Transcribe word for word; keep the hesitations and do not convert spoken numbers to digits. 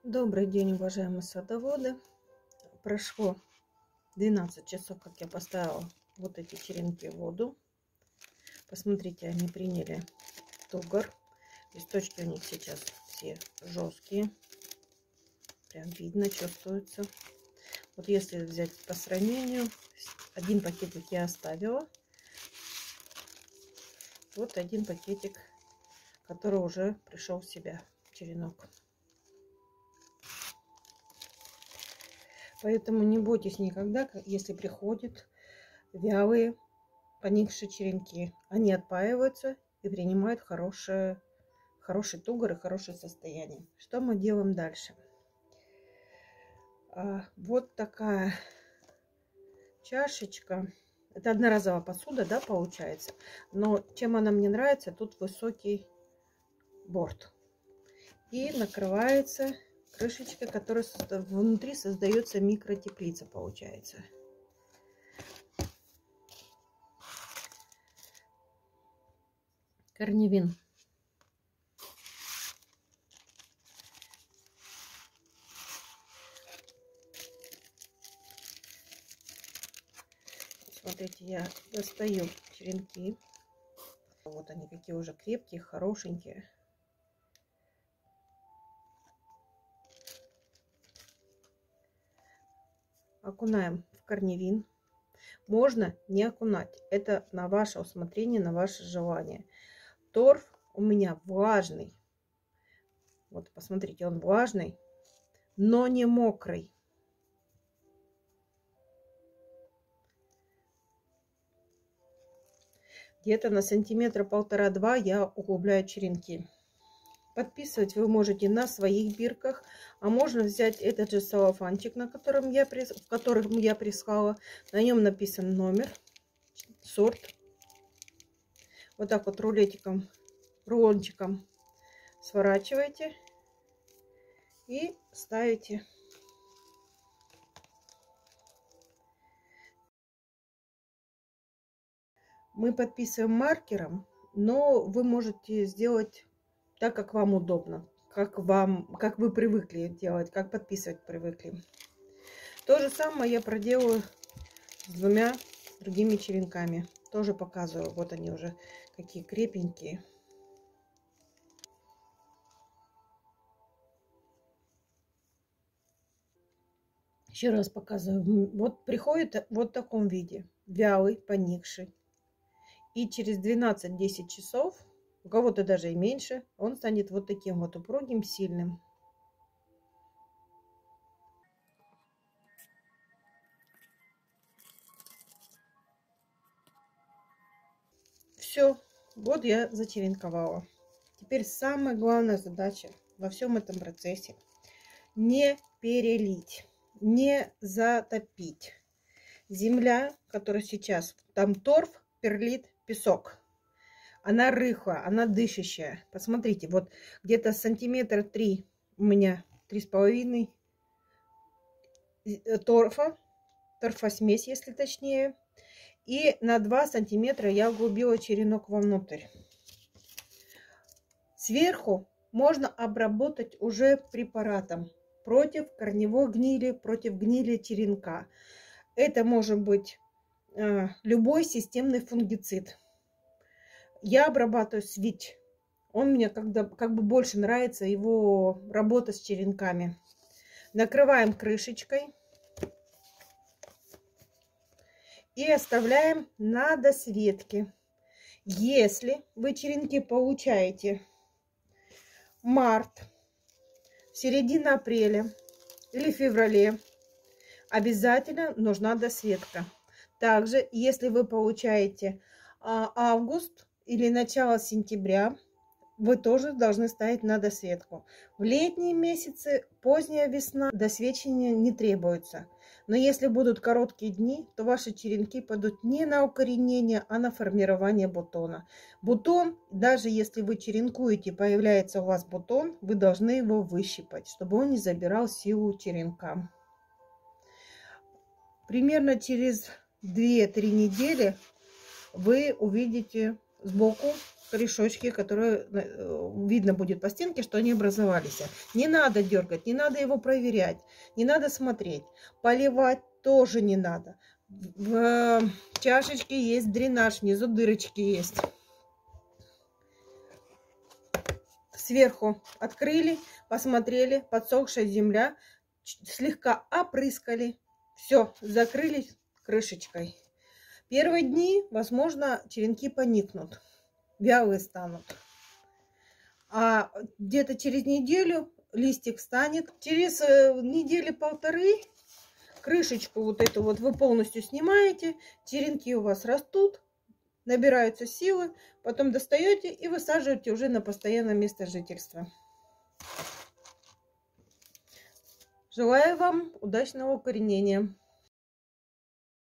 Добрый день, уважаемые садоводы. Прошло двенадцать часов, как я поставила вот эти черенки в воду. Посмотрите, они приняли тугор. Листочки у них сейчас все жесткие. Прям видно, чувствуется. Вот если взять по сравнению, один пакетик я оставила. Вот один пакетик, который уже пришел в себя, черенок. Поэтому не бойтесь никогда, если приходят вялые, поникшие черенки. Они отпаиваются и принимают хорошее, хороший тугор и хорошее состояние. Что мы делаем дальше? А, вот такая чашечка. Это одноразовая посуда, да, получается. Но чем она мне нравится, тут высокий борт. И накрывается крышечка, которая внутри создается микротеплица, получается. Корневин. Смотрите, я достаю черенки. Вот они какие уже крепкие, хорошенькие. Окунаем в корневин. Можно не окунать. Это на ваше усмотрение, на ваше желание. Торф у меня влажный. Вот посмотрите, он влажный, но не мокрый. Где-то на сантиметра полтора-два я углубляю черенки. Подписывать вы можете на своих бирках, а можно взять этот же целлофанчик, на котором я, в котором я прислала. На нем написан номер, сорт. Вот так вот рулетиком, рулончиком сворачиваете и ставите. Мы подписываем маркером, но вы можете сделать так, как вам удобно, как вам, как вы привыкли делать, как подписывать привыкли. То же самое я проделаю с двумя другими черенками. Тоже показываю. Вот они уже какие крепенькие. Еще раз показываю. Вот приходит вот в таком виде. Вялый, поникший. И через двенадцать-десять часов, у кого-то даже и меньше, он станет вот таким вот упругим, сильным. Все, вот я зачеренковала. Теперь самая главная задача во всем этом процессе — не перелить, не затопить. Земля, которая сейчас, там торф, перлит, песок. Она рыхлая, она дышащая. Посмотрите, вот где-то сантиметр три у меня, три с половиной торфа, торфосмесь, если точнее. И на два сантиметра я углубила черенок вовнутрь. Сверху можно обработать уже препаратом против корневой гнили, против гнили черенка. Это может быть э, любой системный фунгицид. Я обрабатываю свич. Он мне когда, как бы больше нравится, его работа с черенками. Накрываем крышечкой. И оставляем на досветке. Если вы черенки получаете март, середина апреля или феврале, обязательно нужна досветка. Также, если вы получаете а, август или начало сентября, вы тоже должны ставить на досветку. В летние месяцы, поздняя весна, досвечивания не требуется. Но если будут короткие дни, то ваши черенки пойдут не на укоренение, а на формирование бутона. Бутон, даже если вы черенкуете, появляется у вас бутон, вы должны его выщипать, чтобы он не забирал силу черенка. Примерно через две-три недели вы увидите сбоку корешочки, которые видно будет по стенке, что они образовались. Не надо дергать, не надо его проверять, не надо смотреть. Поливать тоже не надо. В чашечке есть дренаж, внизу дырочки есть. Сверху открыли, посмотрели, подсохшая земля, слегка опрыскали. Все, закрыли крышечкой. Первые дни, возможно, черенки поникнут, вялые станут. А где-то через неделю листик встанет. Через недели полторы крышечку вот эту вот вы полностью снимаете. Черенки у вас растут, набираются силы. Потом достаете и высаживаете уже на постоянное место жительства. Желаю вам удачного укоренения.